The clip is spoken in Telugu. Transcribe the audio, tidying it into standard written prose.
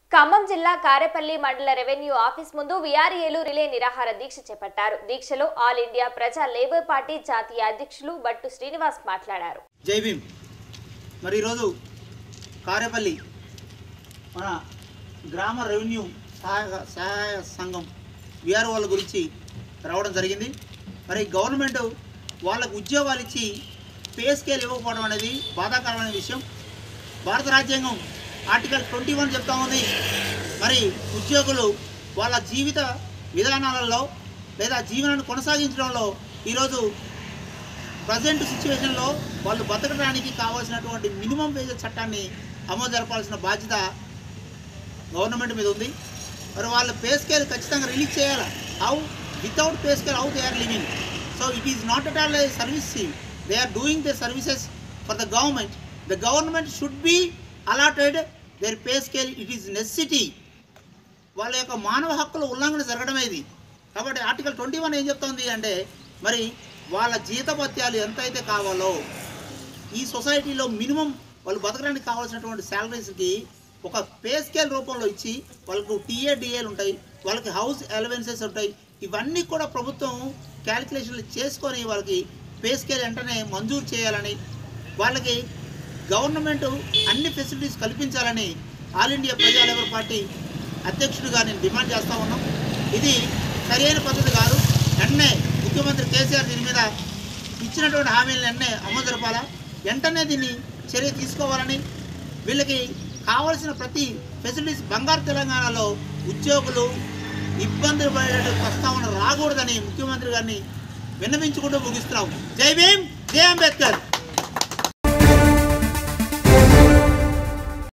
ఖమ్మం జిల్లా కారేపల్లి మండల రెవెన్యూ ఆఫీస్ ముందు V.R.A రిలే నిరాహార దీక్ష చేపట్టారు. దీక్షలో all India Praja labour party జాతీయ అధ్యక్షులు బట్టు శ్రీనివాస్ మాట్లాడారు. జై భీమ్. మరి ఈరోజు కారేపల్లి మన గ్రామ రెవెన్యూ సహాయ సంఘం V.R.A వాళ్ళ గురించి రావడం జరిగింది. మరి గవర్నమెంట్ వాళ్ళకు ఉద్యోగాలు ఇచ్చి పే స్కేల్ ఇవ్వకపోవడం అనేది బాధాకరమైన విషయం. భారత రాజ్యాంగం ఆర్టికల్ 21 చెప్తా ఉంది. మరి ఉద్యోగులు వాళ్ళ జీవిత విధానాలలో లేదా జీవనాన్ని కొనసాగించడంలో ఈరోజు ప్రజెంట్ సిచ్యువేషన్లో వాళ్ళు బతకడానికి కావాల్సినటువంటి మినిమం వేజ్ చట్టాన్ని అమలు జరపాల్సిన బాధ్యత గవర్నమెంట్ మీద ఉంది. మరి వాళ్ళ పే స్కేల్ ఖచ్చితంగా రిలీజ్ చేయాలి. How without pay scale how they are living. So it is not at all a service. They are doing the services for the government. The government should be allotted their pay scale. It is necessity. వాళ్ళ యొక్క మానవ హక్కుల ఉల్లంఘన జరగడమే ఇది. కాబట్టి ఆర్టికల్ 21 ఏం చెప్తుంది అంటే మరి వాళ్ళ జీతభత్యాలు ఎంతైతే కావాలో ఈ సొసైటీలో మినిమం వాళ్ళు బతకడానికి కావాల్సినటువంటి శాలరీస్కి ఒక పే స్కేల్ రూపంలో ఇచ్చి వాళ్ళకు TA-DAలు ఉంటాయి, వాళ్ళకి హౌస్ అలవెన్సెస్ ఉంటాయి. ఇవన్నీ కూడా ప్రభుత్వం క్యాలిక్యులేషన్లు చేసుకొని వాళ్ళకి పే స్కేల్ వెంటనే మంజూరు చేయాలని, వాళ్ళకి గవర్నమెంట్ అన్ని ఫెసిలిటీస్ కల్పించాలని all India Praja labour party అధ్యక్షుడిగా నేను డిమాండ్ చేస్తూ ఉన్నాం. ఇది సరైన పద్ధతి కాదు. వెంటనే ముఖ్యమంత్రి కేసీఆర్ దీని మీద ఇచ్చినటువంటి హామీలను వెంటనే అమలు జరపాలా, వెంటనే దీన్ని చర్య తీసుకోవాలని, వీళ్ళకి కావాల్సిన ప్రతి ఫెసిలిటీస్ బంగారు తెలంగాణలో ఉద్యోగులు ఇబ్బందులు పడేట ప్రస్తావన రాకూడదని ముఖ్యమంత్రి గారిని విన్నవించుకుంటూ ముగిస్తున్నాం. జై భీమ్, జై అంబేద్కర్.